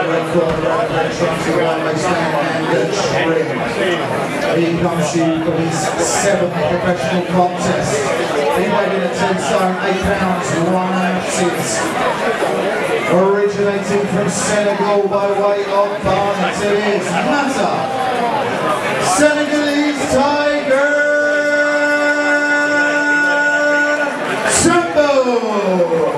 He comes to you for his 7th professional contest. He weighed in at 10 stone, 8 pounds, 1 ounces. Originating from Senegal by way of Barnet, it is Mata, Senegalese Tiger Sambo.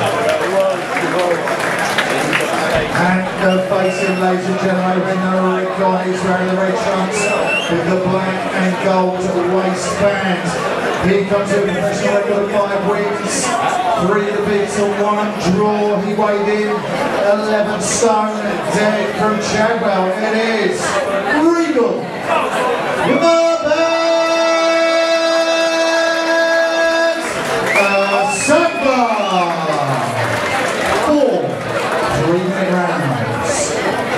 And facing, ladies and gentlemen, Rick on, he's wearing the red trunks with the black and gold waistband. He comes with a professional record of 5 wins, 3 defeats and 1 draw. He weighed in 11 stone dead from Chadwell. It is Regal Sampa. 4 3-minute rounds.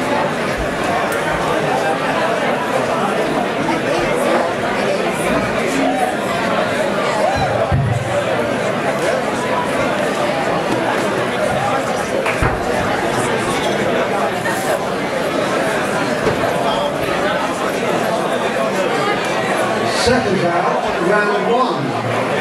Second out, round 1.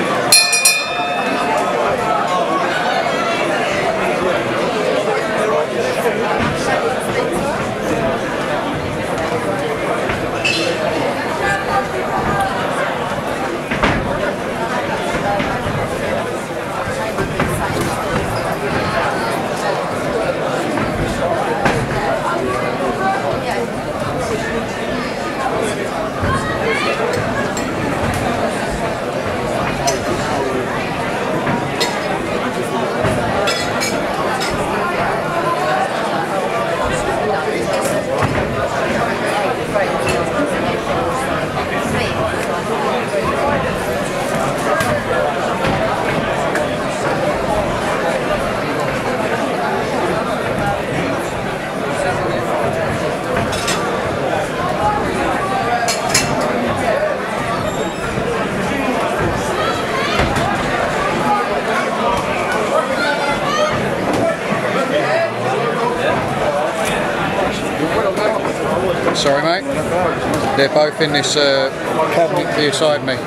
Sorry mate, they're both in this cabinet beside me.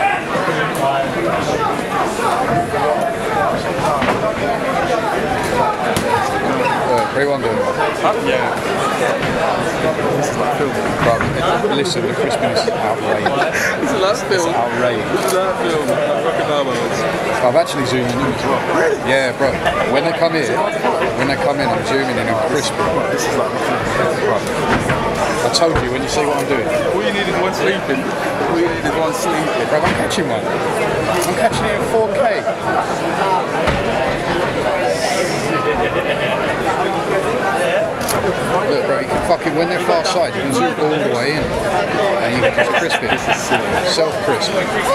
What do you want to do? Yeah. This is like film. Right, listen, the crispiness is outrageous. It's a last film. It's outrageous. It's a last film. Rocket Barbos. I'm actually zooming in as well. Really? Yeah, bro. When they come in, I'm zooming in and crispy. This is like right. I told you when you see what I'm doing. All you need is one sleeping. All you need is one sleeping. Bro, I'm catching one. I'm catching it in 4K. Look bro, you can fucking, when they're far side, you can zoom all the way in. And you can just crisp it. Self-crisp.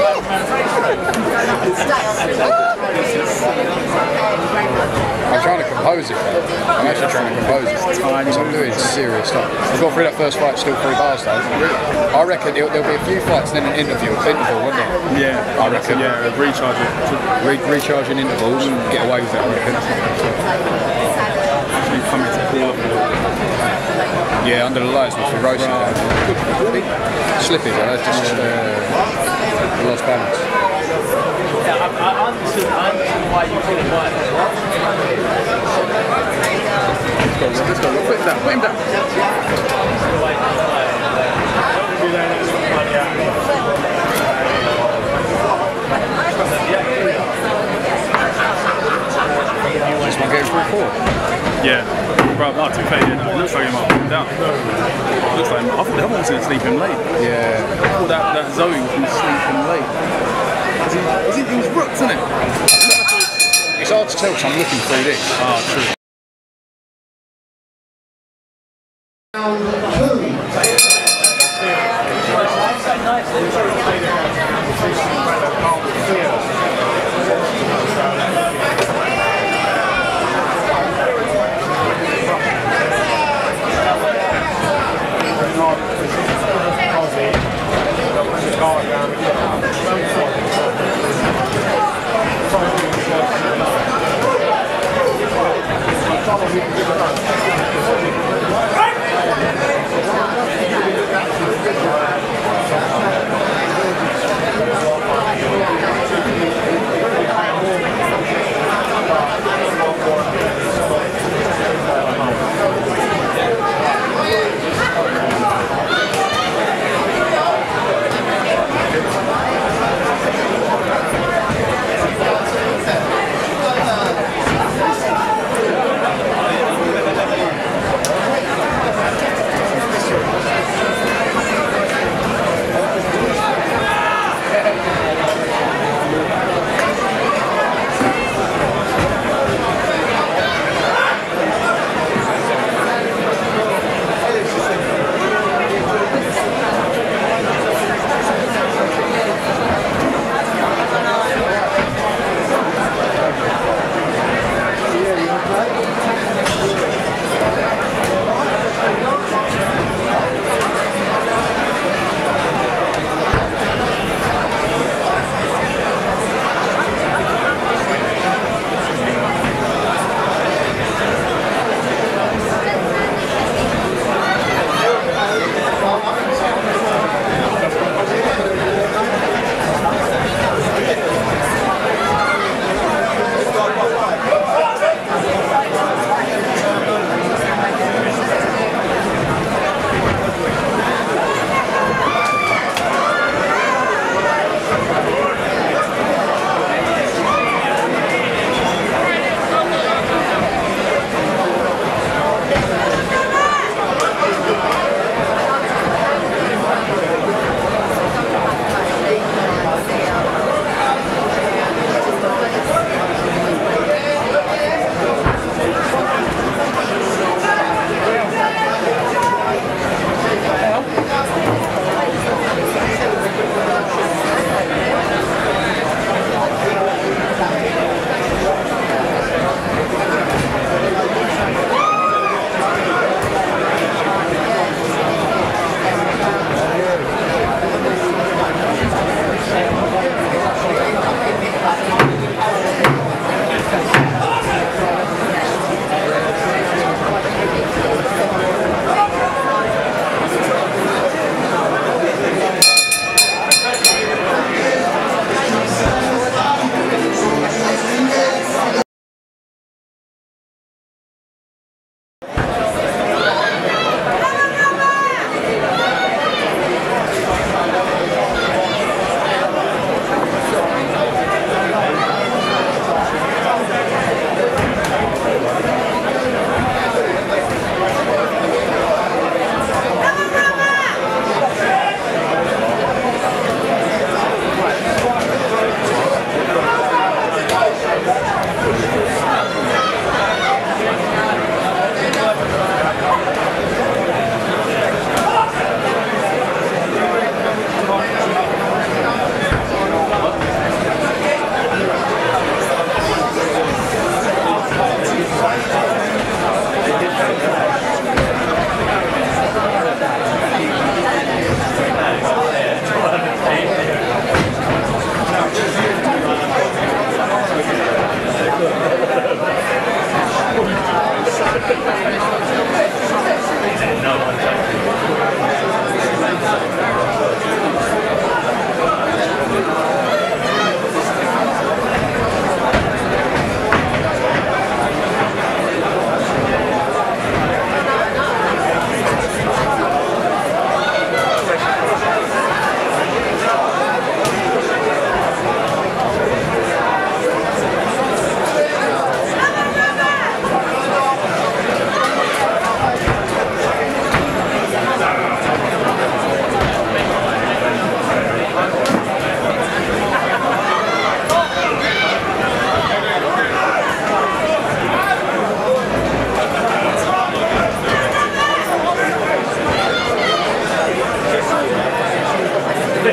I'm trying to compose it, bro. I'm actually trying to compose it. Because I'm doing serious stuff. I've got through that first fight, still 3 bars though. I reckon there'll be a few fights and then an interval, wouldn't there? Yeah, I reckon. Yeah, recharging. Recharging intervals and get away with it, I reckon. Actually coming to pull up. Yeah, under the lights, which we roasted that. Slippy, though, just lost balance. Yeah, I understood why you couldn't work. Let's go. Put him down. Put him down. This one getting 3-4. Yeah. Bro, no, too fake, yeah, no, it looks like he might put him down. It looks like him. I thought the other one was going to sleep him late. Yeah. I thought that Zoe was going to sleep him late. He was rooked, isn't it? It's hard to tell because I'm looking through this. Ah, true.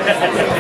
Right.